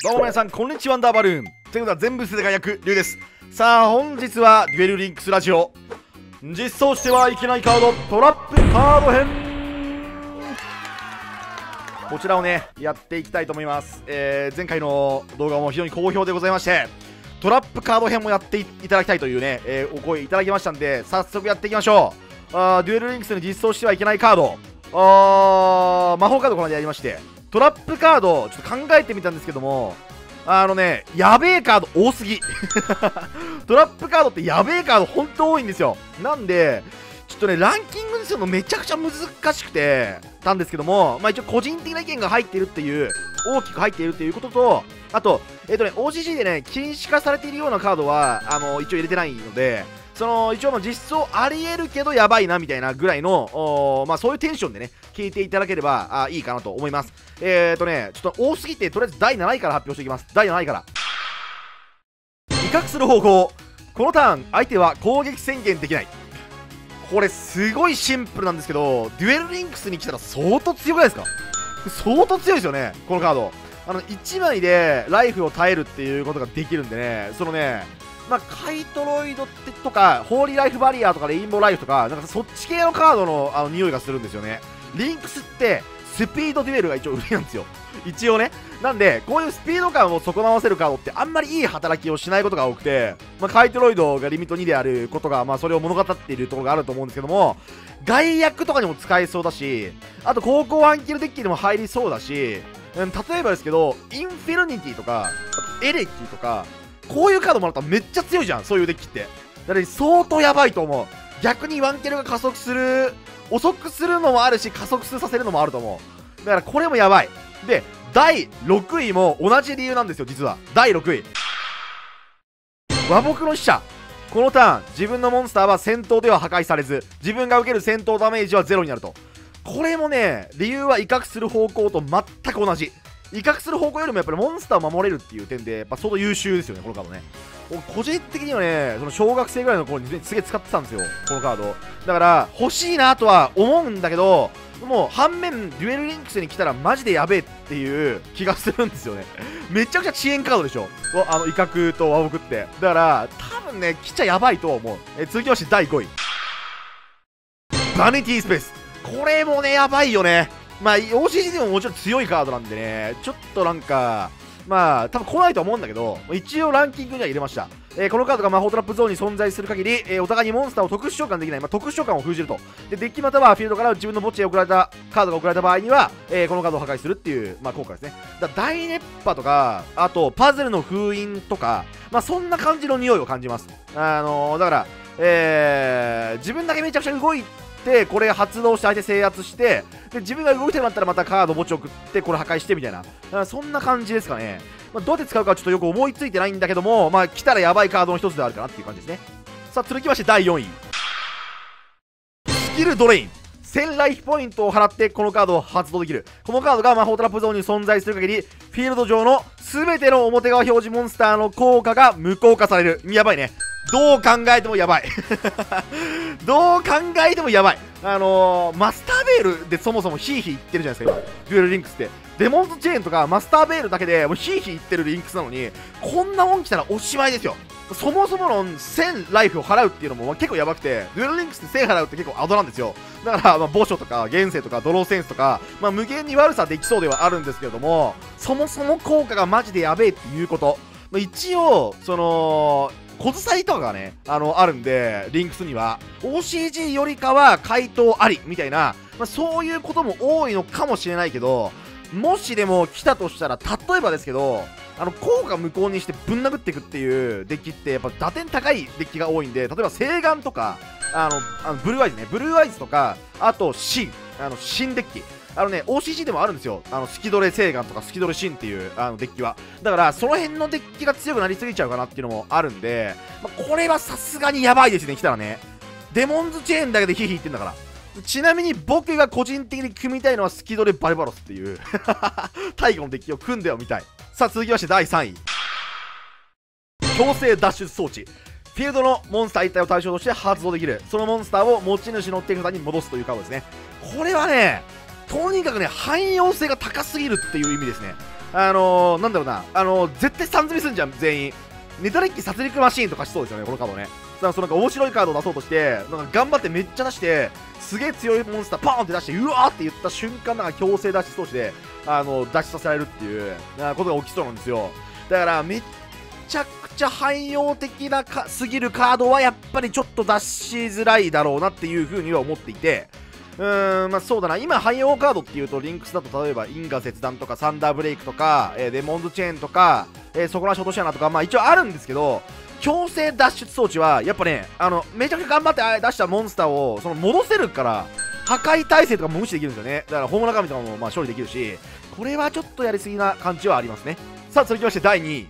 どうも皆さんこんにちは、ワンダーバルーンということは全部捨てが役龍です。さあ本日はデュエルリンクスラジオ実装してはいけないカードトラップカード編、こちらをねやっていきたいと思います。前回の動画も非常に好評でございまして、トラップカード編もやっていただきたいというね、お声いただきましたんで、早速やっていきましょう。デュエルリンクスに実装してはいけないカード、魔法カードこの間やりまして、トラップカードちょっと考えてみたんですけども、やべえカード多すぎトラップカードってやべえカードほんと多いんですよ。なんでちょっとねランキングにするのめちゃくちゃ難しくてたんですけども、一応個人的な意見が入っているっていう、大きく入っているっていうことと、あとOCG でね禁止化されているようなカードは一応入れてないので、一応実装ありえるけどやばいなみたいなぐらいのそういうテンションでね聞いていただければいいかなと思います。ちょっと多すぎてとりあえず第7位から発表していきます。第7位から威嚇する方法、このターン相手は攻撃宣言できない。これすごいシンプルなんですけど、デュエルリンクスに来たら相当強くないですか？相当強いですよねこのカード。1枚でライフを耐えるっていうことができるんでね、カイトロイドとかホーリーライフバリアとかレインボーライフとか、なんかそっち系のカードの匂いがするんですよね。リンクスってスピードデュエルが一応売りなんですよ一応ね。なんでこういうスピード感を損なわせるカードってあんまりいい働きをしないことが多くて、カイトロイドがリミット2であることがそれを物語っているところがあると思うんですけども、外役とかにも使えそうだし、あと高校アンキルデッキにも入りそうだし、例えばですけどインフィルニティとかエレキとかこういうカードもらったらめっちゃ強いじゃん、そういうデッキって。だから相当やばいと思う。逆にワンキルが加速する、遅くするのもあるし加速させるのもあると思う。だからこれもやばい。で第6位も同じ理由なんですよ。実は第6位和睦の使者、このターン自分のモンスターは戦闘では破壊されず自分が受ける戦闘ダメージはゼロになると。これもね理由は威嚇する方向と全く同じ。威嚇する方向よりもやっぱりモンスターを守れるっていう点でやっぱ相当優秀ですよねこのカードね。個人的にはね小学生ぐらいの頃にすげえ使ってたんですよこのカード。だから欲しいなとは思うんだけど、もう反面デュエルリンクスに来たらマジでやべえっていう気がするんですよねめちゃくちゃ遅延カードでしょ威嚇と和睦って。だから多分ね来ちゃやばいとは思う。続きまして第5位バニティスペース、これもねやばいよね。OCG でももちろん強いカードなんでね、ちょっと多分来ないと思うんだけど、一応ランキングには入れました。このカードが魔法トラップゾーンに存在する限り、お互いにモンスターを特殊召喚できない、特殊召喚を封じると。でデッキまたはフィールドから自分の墓地へ送られたカードが送られた場合には、このカードを破壊するっていう、効果ですね。大熱波とか、あとパズルの封印とか、そんな感じの匂いを感じます。だから、自分だけめちゃくちゃ動いてこれ発動して相手制圧して、で自分が動きたくなったらまたカード墓地を送ってこれ破壊してみたいな、そんな感じですかね。どうやって使うかちょっとよく思いついてないんだけども、来たらやばいカードの一つであるかなっていう感じですね。さあ続きまして第4位スキルドレイン、1000ライフポイントを払ってこのカードを発動できる。このカードが魔法トラップゾーンに存在する限りフィールド上の全ての表側表示モンスターの効果が無効化される。やばいね、どう考えてもやばいどう考えてもやばい。マスターベールでそもそもヒーヒー言ってるじゃないですか今デュエルリンクスって。デモンズチェーンとかマスターベールだけでもうヒーヒー言ってるリンクスなのに、こんなもん来たらおしまいですよ。そもそもの1000ライフを払うっていうのも結構やばくて、デュエルリンクスって1000払うって結構アドなんですよ。だから墓所とか現世とかドローセンスとか、無限に悪さできそうではあるんですけれども、そもそも効果がマジでやべえっていうこと、一応小伝いとかがねあるんで、リンクスには OCG よりかは回答ありみたいな、そういうことも多いのかもしれないけど、もしでも来たとしたら例えばですけど効果無効にしてぶん殴っていくっていうデッキってやっぱ打点高いデッキが多いんで、例えば聖眼とかブルーアイズね、ブルーアイズとか、あと新デッキOCG でもあるんですよ。スキドレ聖眼とかスキドレシンっていうデッキは。だからその辺のデッキが強くなりすぎちゃうかなっていうのもあるんで、これはさすがにやばいですね来たらね。デモンズチェーンだけでヒーヒー言ってんだから。ちなみに僕が個人的に組みたいのはスキドレバルバロスっていう太古のデッキを組んではみたい。さあ続きまして第3位強制脱出装置、フィールドのモンスター1体を対象として発動できる。そのモンスターを持ち主の手札に戻すというカードですね。これはねとにかくね汎用性が高すぎるっていう意味ですね。 なんだろうな、絶対3積みすんじゃん、全員。ネタデッキ殺戮マシーンとかしそうですよね、このカードね。だからそのなんか面白いカードを出そうとして、なんか頑張ってめっちゃ出して、すげえ強いモンスターパーンって出して、うわーって言った瞬間、なんか強制脱出装置で、脱出させられるっていうことが起きそうなんですよ。だからめっちゃくちゃ汎用的なすぎるカードはやっぱりちょっと出しづらいだろうなっていう風には思っていて、まあそうだな、今汎用カードっていうとリンクスだと例えば因果切断とかサンダーブレイクとか、デモンズチェーンとか、そこらショートシャナとか、まあ一応あるんですけど、強制脱出装置はやっぱね、めちゃくちゃ頑張って出したモンスターをその戻せるから破壊耐性とかも無視できるんですよね。だからホームラ神とかもまあ処理できるし、これはちょっとやりすぎな感じはありますね。さあ続きまして第2位、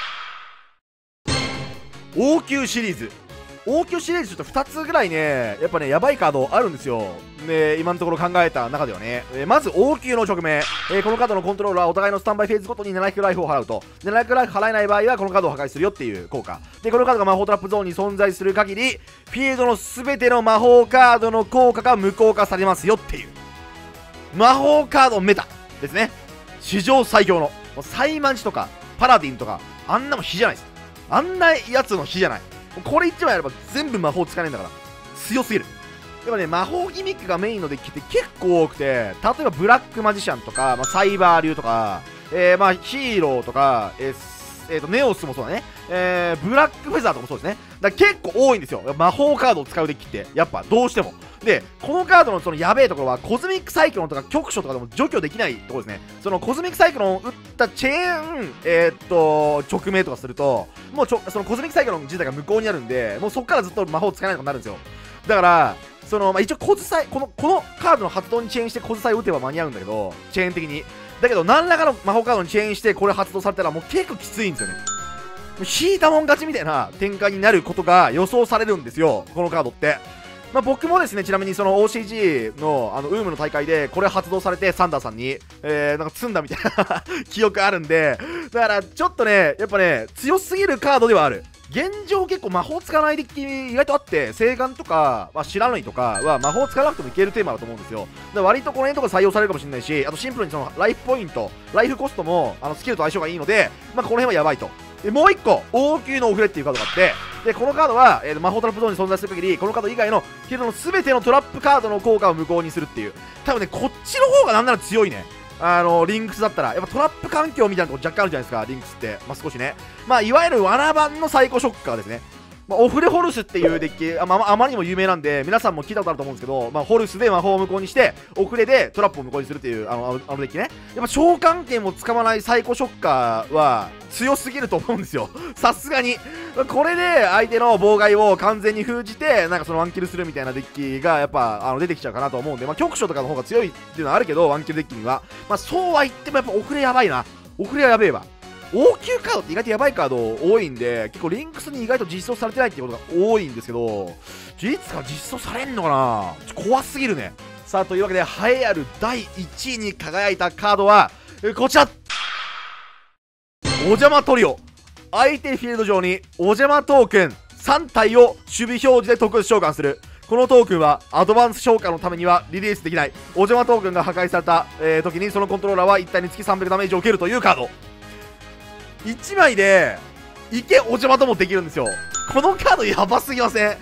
王宮シリーズ。王宮シリーズちょっと2つぐらいね、やっぱね、やばいカードあるんですよ。で、今のところ考えた中ではね。まず王宮の直命。このカードのコントローラーはお互いのスタンバイフェーズごとに700ライフを払うと。700ライフ払えない場合はこのカードを破壊するよっていう効果。で、このカードが魔法トラップゾーンに存在する限り、フィールドの全ての魔法カードの効果が無効化されますよっていう。魔法カードメタですね。史上最強の。サイマンチとか、パラディンとか、あんなも比じゃないです。あんなやつの比じゃない。これ1枚やれば全部魔法使えねえんだから強すぎる。やっぱね、魔法ギミックがメインのデッキって結構多くて、例えばブラックマジシャンとか、まあ、サイバー流とか、まあ、ヒーローとか、ネオスもそうだね、ブラックフェザーとかもそうですね。だから結構多いんですよ、魔法カードを使うデッキってやっぱどうしても。で、このカードのそのやべえところはコズミックサイクロンとか局所とかでも除去できないところですね。そのコズミックサイクロンを打ったチェーン、直命とかするともうそのコズミックサイクロン自体が無効になるんで、もうそこからずっと魔法使えないことになるんですよ。だからその、まあ、一応コズサイこのカードの発動にチェーンしてコズサイを打てば間に合うんだけど、チェーン的にだけど何らかの魔法カードにチェーンしてこれ発動されたらもう結構きついんですよね。引いたもん勝ちみたいな展開になることが予想されるんですよ、このカードって。まあ、僕もですね、ちなみにその OCG のウームの大会でこれ発動されてサンダーさんに、なんか積んだみたいな記憶あるんで、だからちょっとね、やっぱね、強すぎるカードではある。現状結構魔法使わないデッキ意外とあって、聖眼とか、まあ、知らないとかは魔法使わなくてもいけるテーマだと思うんですよ。だから割とこの辺とか採用されるかもしれないし、あとシンプルにそのライフポイント、ライフコストもスキルと相性がいいので、まあ、この辺はやばいと。でもう1個、王宮のオフレっていうカードがあって、でこのカードは、魔法トラップゾーンに存在する限り、このカード以外のフィールドの全てのトラップカードの効果を無効にするっていう、多分ね、こっちの方がなんなら強いね。リンクスだったら、やっぱトラップ環境みたいなとこ若干あるじゃないですか、リンクスって。まあ、少しね。まあ、いわゆる罠版のサイコショッカーですね。まあ、オフレホルスっていうデッキ、あまりにも有名なんで、皆さんも聞いたことあると思うんですけど、まあ、ホルスで魔法を無効にして、オフレでトラップを無効にするっていう、あのデッキね。やっぱ召喚権を使わないサイコショッカーは強すぎると思うんですよ。さすがに。これで相手の妨害を完全に封じて、なんかそのワンキルするみたいなデッキがやっぱ出てきちゃうかなと思うんで、まあ、局所とかの方が強いっていうのはあるけど、ワンキルデッキには。まあ、そうは言ってもやっぱオフレやばいな。オフレはやべえわ。王宮カードって意外とやばいカード多いんで、結構リンクスに意外と実装されてないっていうことが多いんですけど、いつか実装されんのかな。怖すぎるね。さあ、というわけで栄えある第1位に輝いたカードはこちら、お邪魔トリオ。相手フィールド上にお邪魔トークン3体を守備表示で特殊召喚する。このトークンはアドバンス召喚のためにはリリースできない。お邪魔トークンが破壊された、時にそのコントローラーは1体につき300ダメージを受けるというカード。1枚でいけお邪魔ともできるんですよ。このカードやばすぎません？デ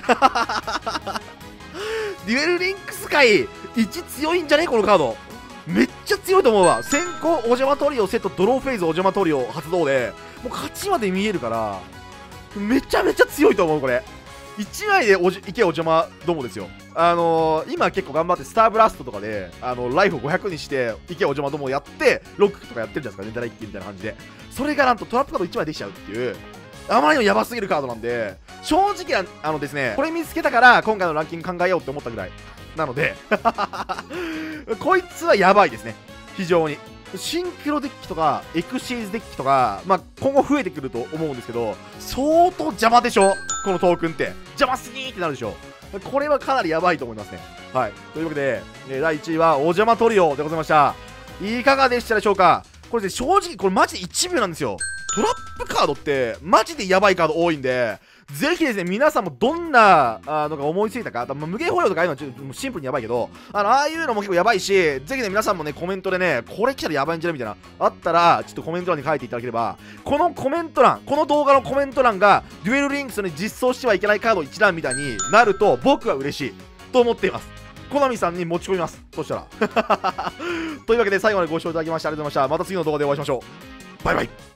ュエルリンクス界1強いんじゃねこのカード。めっちゃ強いと思うわ。先行お邪魔トリオセットドローフェーズお邪魔トリオ発動でもう勝ちまで見えるからめちゃめちゃ強いと思う。これ1枚でいけお邪魔どもですよ。今結構頑張ってスターブラストとかでライフを500にしていけお邪魔どもやってロックとかやってるじゃないですか、ネタラ一気みたいな感じで。それがなんとトラップカード1枚できちゃうっていう、あまりにもやばすぎるカードなんで、正直ですね、これ見つけたから今回のランキング考えようって思ったぐらいなのでこいつはやばいですね、非常に。シンクロデッキとかエクシーズデッキとか、まあ、今後増えてくると思うんですけど、相当邪魔でしょこのトークンって。邪魔すぎーってなるでしょ。これはかなりやばいと思いますね。はい、というわけで、第1位はお邪魔トリオでございました。いかがでしたでしょうか。これで正直これマジで1秒なんですよ。トラップカードってマジでやばいカード多いんで、 ぜひですね、皆さんもどんなのが思いついたか、無限捕虜とかああいうのはちょっとシンプルにやばいけど、ああいうのも結構やばいし、ぜひね、皆さんもね、コメントでね、これ来たらやばいんじゃねみたいな、あったら、ちょっとコメント欄に書いていただければ、このコメント欄、この動画のコメント欄が、デュエルリンクスの、ね、実装してはいけないカード一覧みたいになると、僕は嬉しいと思っています。コナミさんに持ち込みます。そしたら。というわけで、最後までご視聴いただきましてありがとうございました。また次の動画でお会いしましょう。バイバイ。